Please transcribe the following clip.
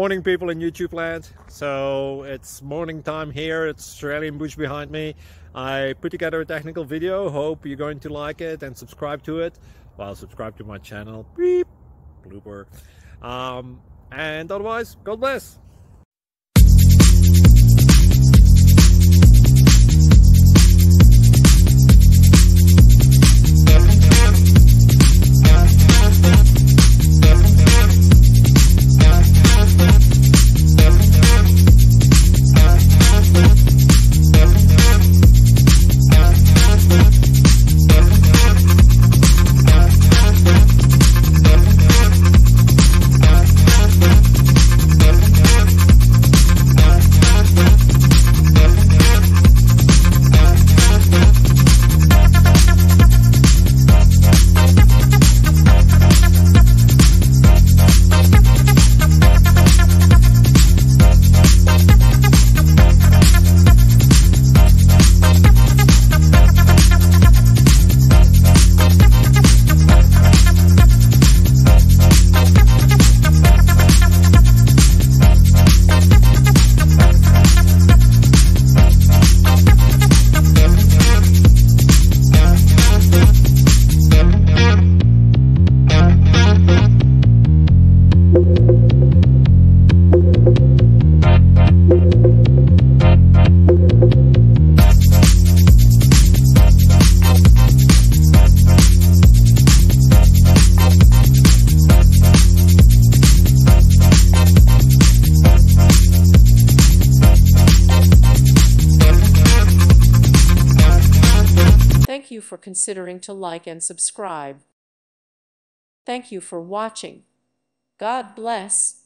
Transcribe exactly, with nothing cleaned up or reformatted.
Morning people in YouTube land. So it's morning time here. It's Australian bush behind me. I put together a technical video. Hope you're going to like it and subscribe to it. Well, subscribe to my channel. Beep. Blooper. Um, and otherwise, God bless. Thank you for considering to like and subscribe. Thank you for watching. God bless.